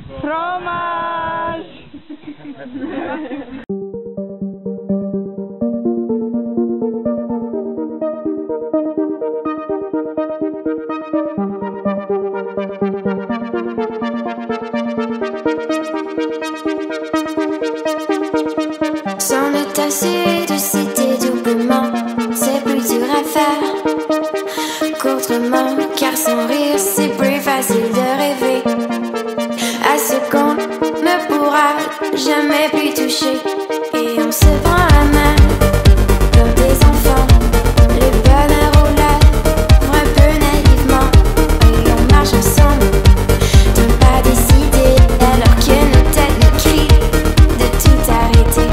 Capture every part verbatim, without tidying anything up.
Fromage. S'en est assez de citer doublement, c'est plus dur à faire qu'autrement, car sans rire c'est plus facile de rêver à ce qu'on ne pourra jamais plus toucher. Et on se prend la main comme des enfants, les bonheurs au lèvres un peu naïvement, et on marche ensemble de ne pas décider alors que nos têtes nous crient de tout arrêter.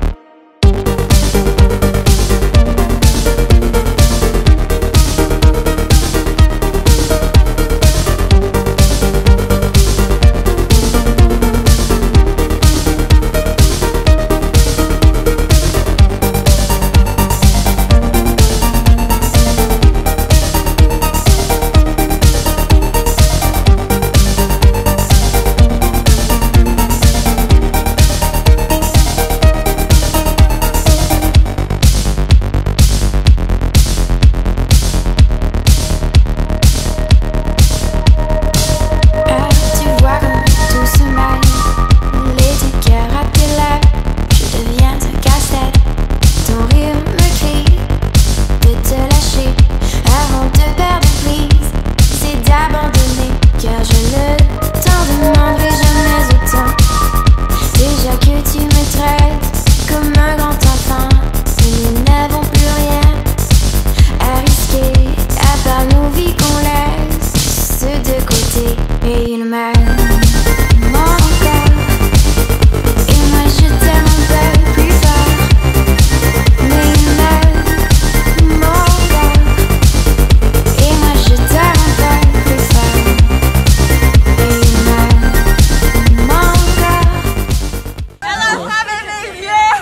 Et une main mon cœur, et moi je t'aime un peu plus fort. Mais une main mon cœur, et moi je t'aime un peu plus fort. Et une main mon cœur. Ela sabe viver.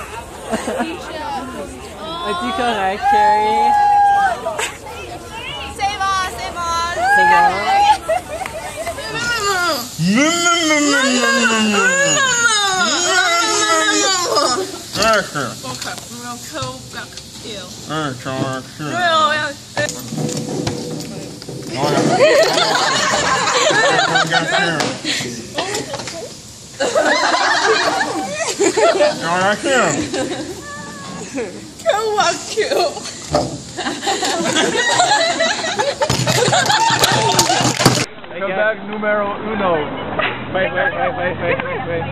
Es-tu correct, Carrie? C'est bon, c'est bon. C'est bon? Comeback numero uno. Wait, wait, wait, wait, wait, wait, wait.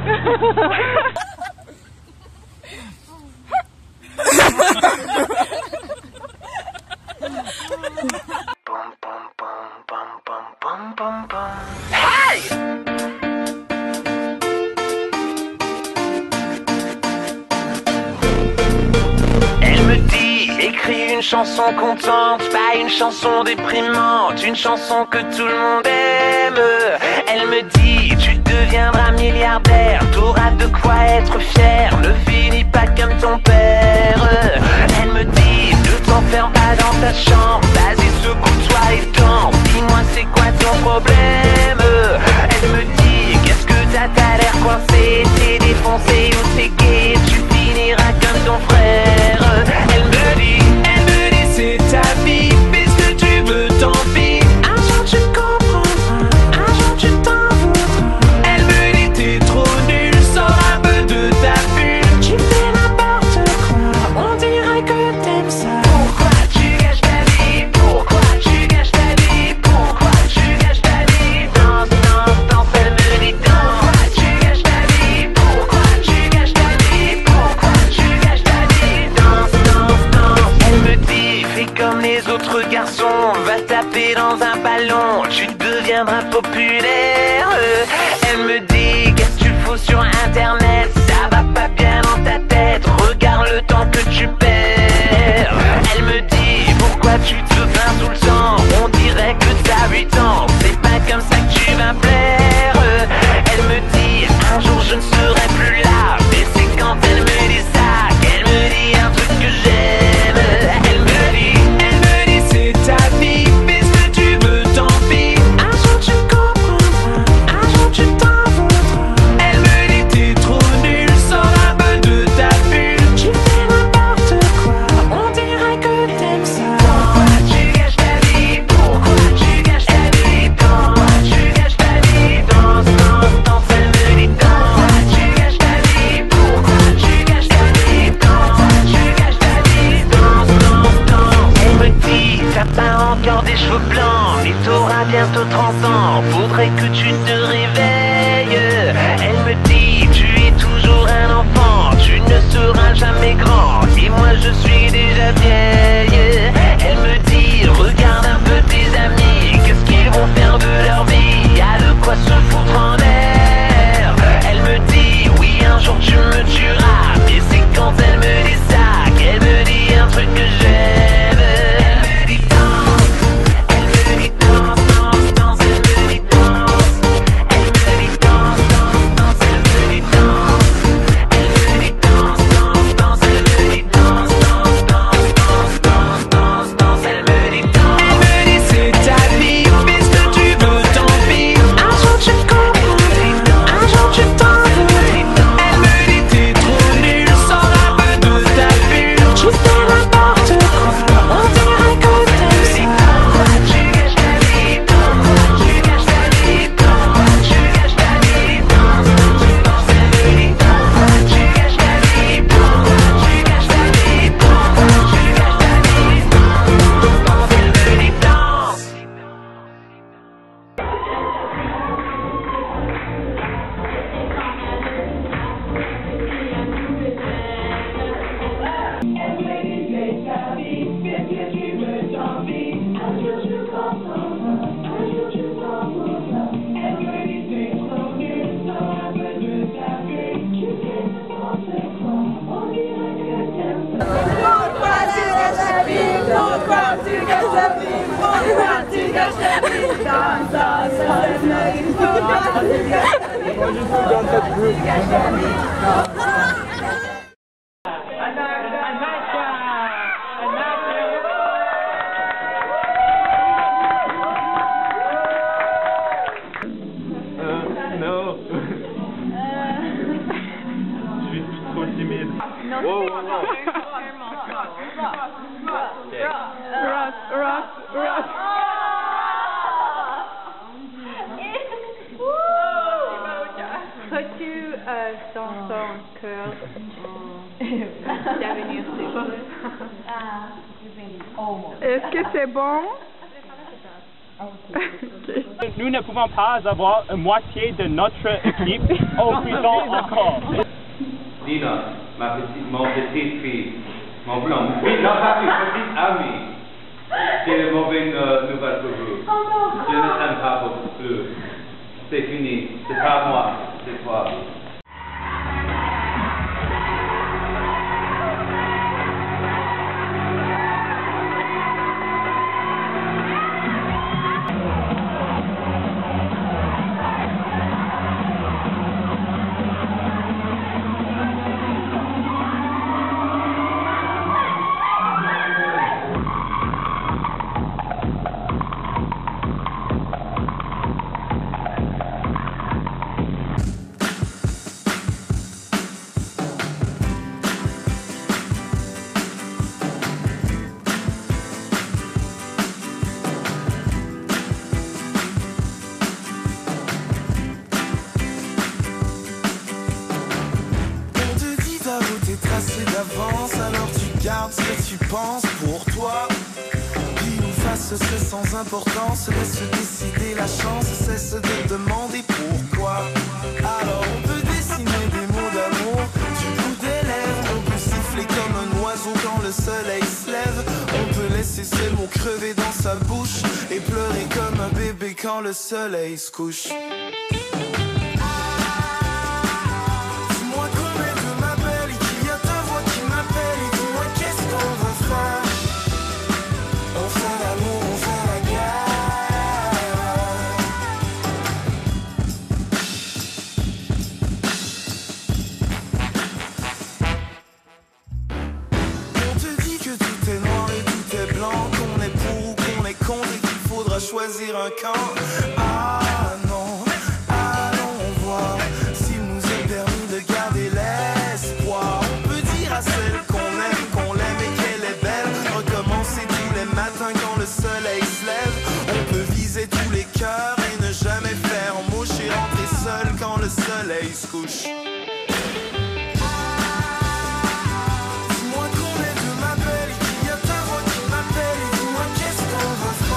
Elle me dit, écris une chanson contente, pas une chanson déprimante, une chanson que tout le monde aime. Elle me dit, tu deviendras milliardaire, t'auras de quoi être fier, ne finis pas comme ton père. Elle me dit, ne t'enferme pas dans ta chambre, vas-y secoue-toi et danse, dis-moi c'est quoi ton problème. Elle me dit, qu'est-ce que t'as, t'as l'air coincé, t'es défoncé ou t'es gay, tu finiras comme ton frère. Elle me dit, elle me dit c'est ta vie, fais ce que tu veux, tant pis. Un jour tu comprendras, un jour tu t'en voudras. Elle me dit t'es trop nul, sors un peu de ta bulle, tu fais n'importe quoi, on dirait que t'aimes ça. Pourquoi tu gâches ta vie, pourquoi tu gâches ta vie, pourquoi tu gâches ta vie. Danse, danse, danse, elle me dit danse. Pourquoi tu gâches ta vie, pourquoi tu gâches ta vie, pourquoi tu gâches ta vie. Danse, danse, danse. Elle me dit fais comme les autres garçons, va taper dans un ballon, tu deviendras populaire. Elle me dit qu'est-ce que tu fous sur internet, ça va pas bien dans ta tête, regarde le temps que tu perds. Elle me dit pourquoi tu te plains tout le temps, on dirait que t'as huit ans, c'est pas comme ça que tu vas plaire. Elle me dit un jour je ne serai plus là, mais c'est quand elle me dit ça qu'elle me dit un truc que j'aime. Elle me dit, elle me dit c'est ta vie, fais ce que tu veux, tant pis. Un jour tu comprendras, un jour tu t'en encore des cheveux blancs, mais t'auras bientôt trente ans. Faudrait que tu te réveilles. Elle me dit, tu es toujours un enfant, tu ne seras jamais grand. Et moi je suis déjà vieille. Elle me dit, regarde un peu tes amis, qu'est-ce qu'ils vont faire de leur vie? Y'a de quoi se foutre en l'air. Elle me dit, oui un jour tu me tueras. Mais c'est quand elle me dit ça qu'elle me dit un truc que j'aime. Peux-tu euh, danser en chœur d'avenir Est-ce que c'est bon? Nous ne pouvons pas avoir une moitié de notre équipe au prison encore. Dina, ma petite, mon petite fille, mon blanc, mon petit, non pas fille, petite amie. J'ai une mauvaise euh, nouvelle pour vous. Je ne t'aime pas beaucoup plus. C'est fini, c'est pas moi, c'est toi. d'avance, alors tu gardes ce que tu penses pour toi. Pile ou face, c'est sans importance, laisse décider la chance, cesse de demander pourquoi. Alors on peut dessiner des mots d'amour du bout des lèvres, on peut siffler comme un oiseau quand le soleil se lève, on peut laisser ces mots crever dans sa bouche et pleurer comme un bébé quand le soleil se couche. Choisir un camp. Ah non, allons voir s'il nous est permis de garder l'espoir. On peut dire à celle qu'on aime, qu'on l'aime et qu'elle est belle. Recommencer tous les matins quand le soleil se lève. On peut viser tous les cœurs et ne jamais faire mouche et rentrer seul quand le soleil se couche. Dis-moi combien tu m'appelles, il y a ta voix qui m'appelle et dis-moi qu'est-ce qu'on veut faire.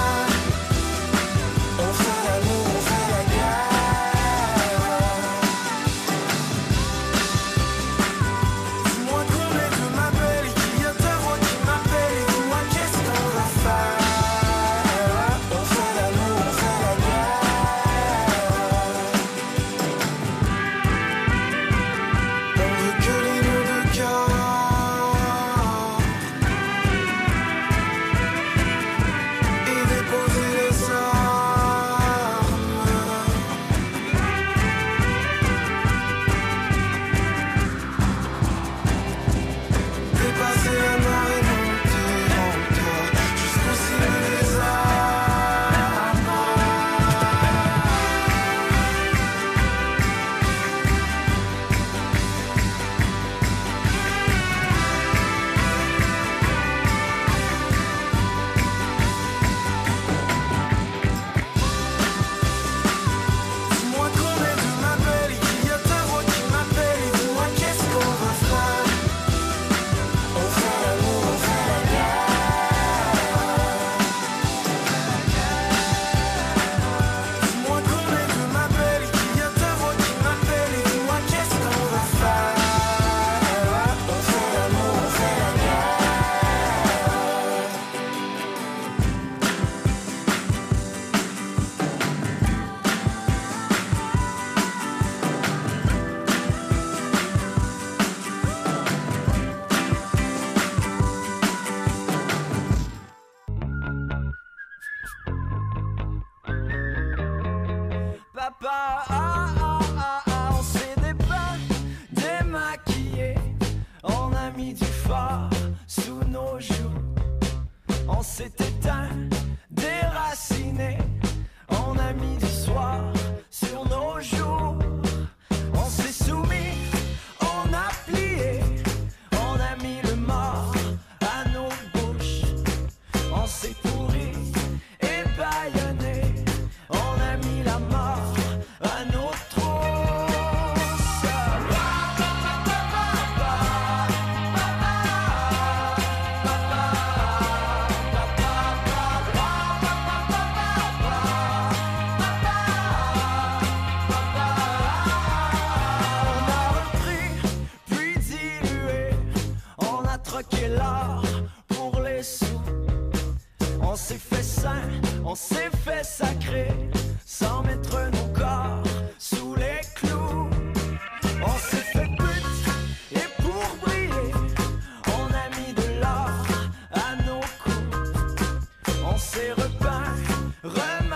pas. Ah, ah, ah, ah. On s'est dépeint, démaquillé. On a mis du fard sous nos joues. On s'est éteint, déraciné. On a mis du soir sur nos joues. On s'est soumis, on a plié. On a mis le mort à nos bouches. On s'est pourri et bâillonné. On a mis la mort à nos trousses. Troquer l'art pour les sous. On s'est fait saint, on s'est fait sacré, sans mettre nos corps sous les clous. On s'est fait pute, et pour briller, on a mis de l'or à nos coups. On s'est repeint, remis